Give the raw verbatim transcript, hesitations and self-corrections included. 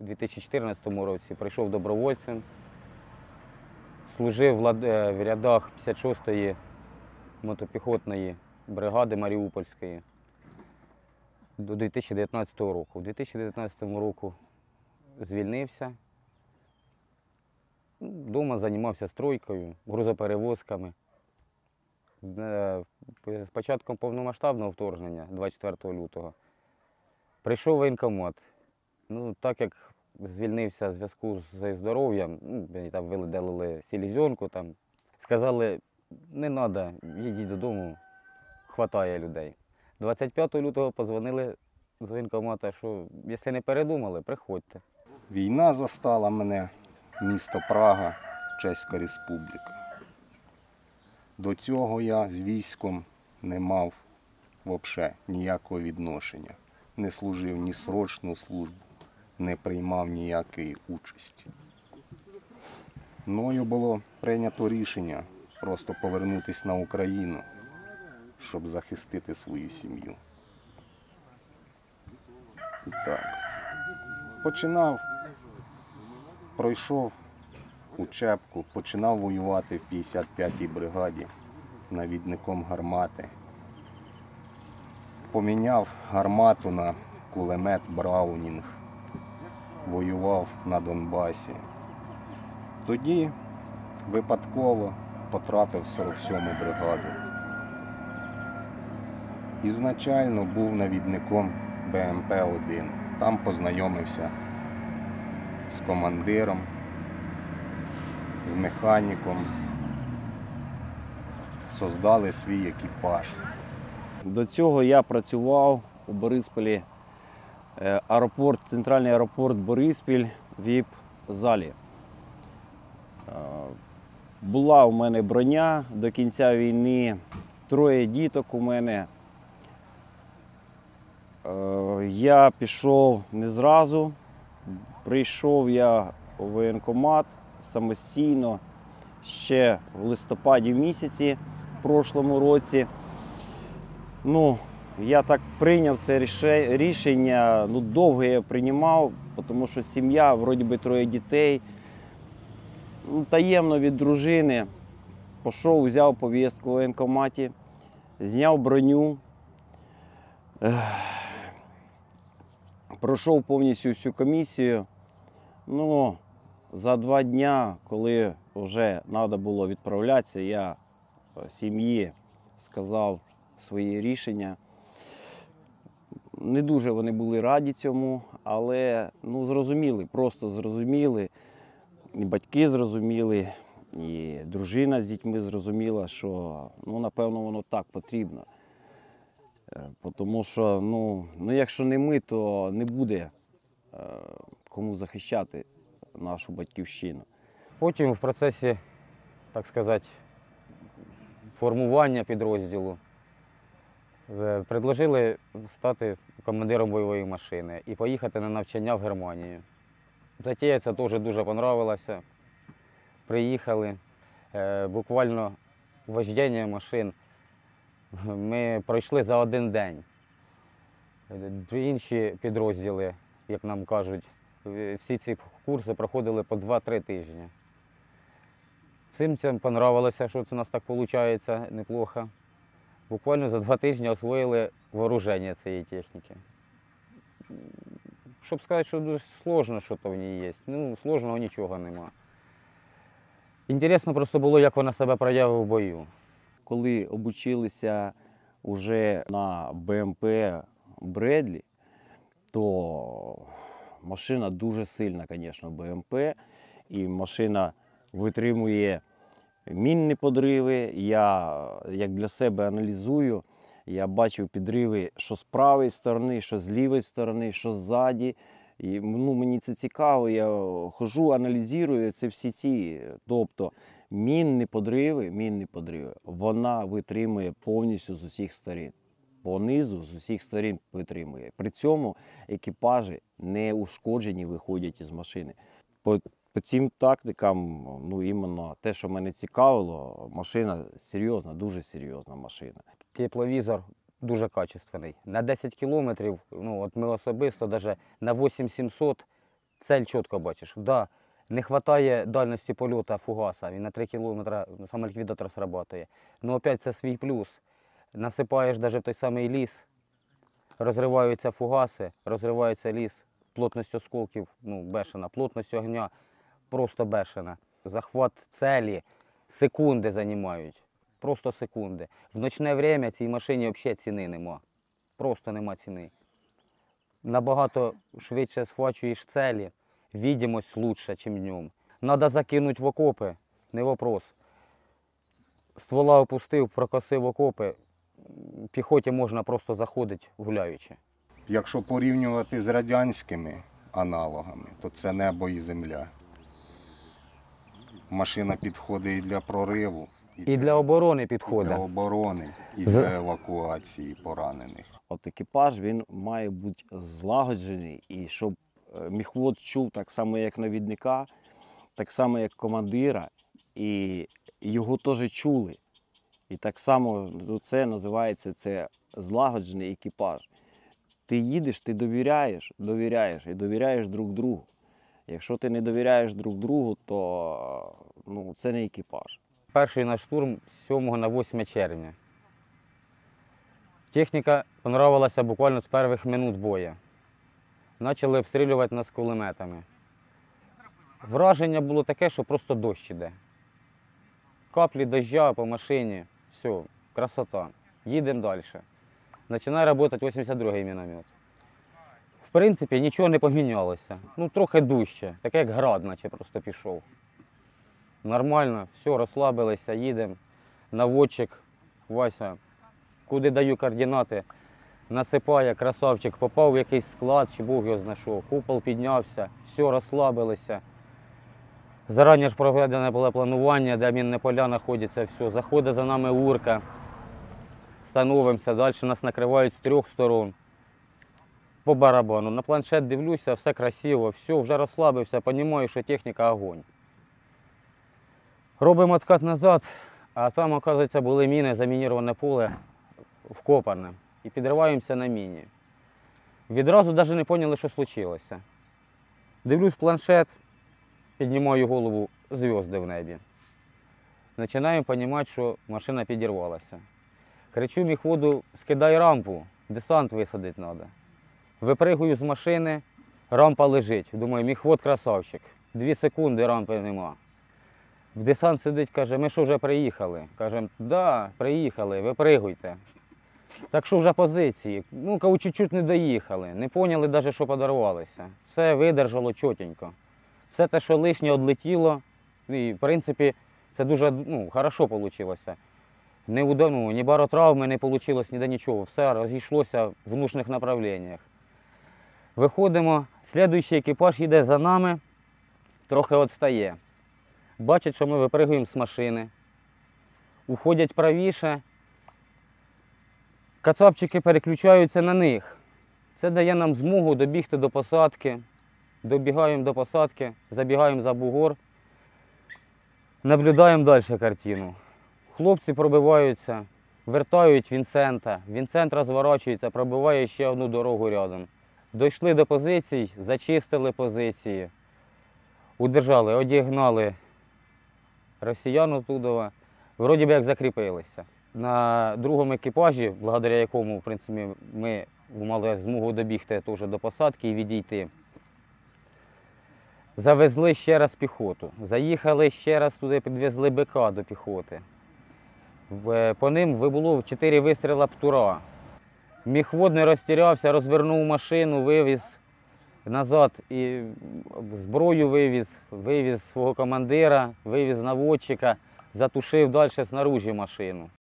у дві тисячі чотирнадцятому році прийшов добровольцем, служив в рядах п'ятдесят шостої мотопіхотної бригади Маріупольської до дві тисячі дев'ятнадцятого року. У дві тисячі дев'ятнадцятому році звільнився, вдома займався стройкою, грузоперевозками. З початком повномасштабного вторгнення, двадцять четвертого лютого, прийшов воєнкомат. Ну, так як звільнився в зв'язку з здоров'ям, ну, мені там видалили селезенку, там, сказали, не треба, їдіть додому, хватає людей. двадцять п'ятого лютого подзвонили з воєнкомата, що якщо не передумали, приходьте. Війна застала мене, місто Прага, Чеська Республіка. До цього я з військом не мав взагалі ніякого відношення. Не служив ні срочну службу, не приймав ніякої участі. Мною було прийнято рішення просто повернутися на Україну, щоб захистити свою сім'ю. І так, починав, пройшов учебку, починав воювати в п'ятдесят п'ятій бригаді навідником гармати. Поміняв гармату на кулемет Браунінг, воював на Донбасі. Тоді випадково потрапив в сорок сьому бригаду. Ізначально був навідником Б М П один. Там познайомився з командиром, з механіком, создали свій екіпаж. До цього я працював у Борисполі, аеропорт, центральний аеропорт Бориспіль, ві ай пі-залі. Була у мене броня до кінця війни, троє діток у мене. Я пішов не зразу, прийшов я у воєнкомат самостійно ще в листопаді місяці в прошлому році. Ну, я так прийняв це рішення, ну, довго я приймав, тому що сім'я, вроді би троє дітей, ну, таємно від дружини. Пішов, взяв повістку в воєнкоматі, зняв броню, пройшов повністю всю комісію. Ну, за два дні, коли вже треба було відправлятися, я сім'ї сказав свої рішення. Не дуже вони були раді цьому, але ну, зрозуміли, просто зрозуміли. І батьки зрозуміли, і дружина з дітьми зрозуміла, що ну, напевно воно так потрібно. Тому що ну, ну, якщо не ми, то не буде е, кому захищати нашу батьківщину. Потім в процесі, так сказати, формування підрозділу предложили стати командиром бойової машини і поїхати на навчання в Германію. Затія ця теж дуже понравилася. Приїхали, буквально вождіння машин ми пройшли за один день. Інші підрозділи, як нам кажуть, всі ці курси проходили по два-три тижні. Цим цим понравилося, що це у нас так виходить неплохо. Буквально за два тижні освоїли вооруження цієї техніки. Щоб сказати, що дуже складно, що то в ній є, ну, складного нічого нема. Інтересно просто було, як вона себе проявила в бою. Коли обучилися вже на Б М П Бредлі, то машина дуже сильна, звісно, Б М П, і машина витримує мінні подриви. Я, як для себе аналізую, я бачив підриви, що з правої сторони, що з лівої сторони, що ззаді. І, ну, мені це цікаво, я ходжу, аналізую це всі ці. Тобто мінні подриви, мінні подриви, вона витримує повністю з усіх сторін. Понизу з усіх сторін витримує. При цьому екіпажі не ушкоджені виходять із машини. По, по цим тактикам, ну, іменно те, що мене цікавило, машина серйозна, дуже серйозна машина. Тепловізор дуже качественний. На десять кілометрів, ну, от ми особисто навіть на вісім сімсот цель чітко бачиш. Да, не вистачає дальності польоту фугаса, він на три кілометри саме ліквідатор срабатує. Ну опять це свій плюс. Насипаєш навіть в той самий ліс, розриваються фугаси, розривається ліс, плотність осколків, ну, бешена, плотність огня просто бешена. Захват цілі секунди займають, просто секунди. В ночне время цій машині взагалі ціни нема, просто нема ціни. Набагато швидше схвачуєш цілі, видимость лучше, ніж днем. Надо закинути в окопи, не вопрос. Ствола опустив, прокосив окопи, піхоті можна просто заходити гуляючи. Якщо порівнювати з радянськими аналогами, то це небо і земля. Машина підходить і для прориву, І для оборони і підходить. для оборони, і З- для евакуації поранених. От екіпаж він має бути злагоджений, і щоб е, міхвод чув так само, як навідника, так само, як командира, і його теж чули. І так само ну, це називається це злагоджений екіпаж. Ти їдеш, ти довіряєш, довіряєш і довіряєш друг другу. Якщо ти не довіряєш друг другу, то ну, це не екіпаж. Перший наш штурм з сьомого на восьме червня. Техніка понравилася буквально з перших минут бою. Почали обстрілювати нас кулеметами. Враження було таке, що просто дощ іде. Каплі дождя по машині, все, красота. Їдемо далі. Починає працювати вісімдесят другий міномет. В принципі, нічого не помінялося. Ну, трохи дужче, таке як град, наче просто пішов. Нормально, все, розслабилися, їдемо. Наводчик Вася, куди даю координати, насипає, красавчик, попав в якийсь склад, чи Бог його знайшов. Купол піднявся, все, розслабилися. Зарані ж проведене було планування, де мінне поля знаходяться, все. Заходить за нами урка, становимося, далі нас накривають з трьох сторон. По барабану. На планшет дивлюся, все красиво, все, вже розслабився, розумію, що техніка огонь. Робимо откат назад, а там, оказується, були міни, замініроване поле, вкопане. І підриваємося на міні. Відразу навіть не зрозуміли, що случилося. Дивлюсь планшет, піднімаю голову, зв'язки в небі. Починаємо розуміти, що машина підірвалася. Кричу міхводу, скидай рампу, десант висадити треба. Випригую з машини, рампа лежить. Думаю, міхвод красавчик. Дві секунди, рампи нема. В десант сидить, каже, ми що вже приїхали? Кажемо, да, приїхали, випригуйте. Так що вже позиції? Ну, кажу, чуть-чуть не доїхали. Не поняли навіть, що подарувалися. Все видержало чотенько. Все те, що лишнє, відлетіло. І, в принципі, це дуже ну, хорошо вийшло. Не уда- ну, ні баротравми не вийшло, ніде нічого. Все розійшлося в нужних направленнях. Виходимо, слідуючий екіпаж їде за нами, трохи відстає. Бачать, що ми випригуємо з машини. Уходять правіше. Кацапчики переключаються на них. Це дає нам змогу добігти до посадки. Добігаємо до посадки, забігаємо за бугор. Наблюдаємо далі картину. Хлопці пробиваються, вертають Вінсента. Вінсент розворачується, пробиває ще одну дорогу рядом. Дійшли до позицій, зачистили позиції. Удержали, одігнали росіян оттуда. Вроді би як закріпилися. На другому екіпажі, благодаря якому в принципі, ми мали змогу добігти теж до посадки і відійти, завезли ще раз піхоту. Заїхали ще раз туди, підвезли БК до піхоти. В- По ним вибуло чотири вистріла птура. Міхвод не розтірявся, розвернув машину, вивіз назад і зброю вивіз, вивіз свого командира, вивіз наводчика, затушив далі снаружи машину.